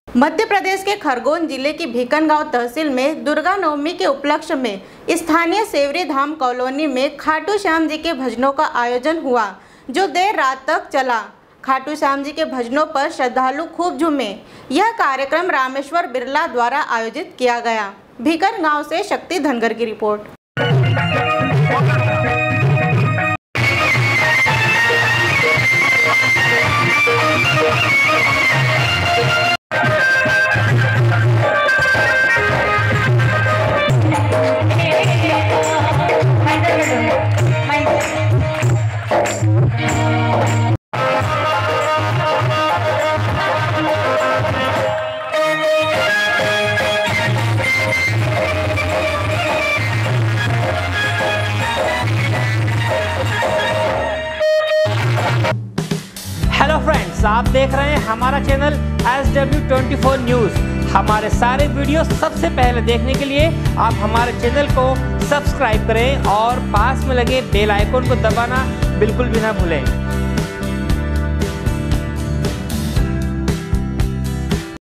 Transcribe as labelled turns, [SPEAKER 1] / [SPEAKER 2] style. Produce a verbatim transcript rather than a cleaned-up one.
[SPEAKER 1] मध्य प्रदेश के खरगोन जिले की भीकनगांव तहसील में दुर्गा नवमी के उपलक्ष्य में स्थानीय सेवरी धाम कॉलोनी में खाटू श्याम जी के भजनों का आयोजन हुआ, जो देर रात तक चला। खाटू श्याम जी के भजनों पर श्रद्धालु खूब झूमे। यह कार्यक्रम रामेश्वर बिरला द्वारा आयोजित किया गया। भीकनगांव से शक्ति धनगर की रिपोर्ट।
[SPEAKER 2] हेलो फ्रेंड्स, आप देख रहे हैं हमारा channel S W twenty four news. हमारे सारे वीडियो सबसे पहले देखने के लिए आप हमारे चैनल को सब्सक्राइब करें और पास में लगे बेल आइकन को दबाना बिल्कुल भी ना भूलें।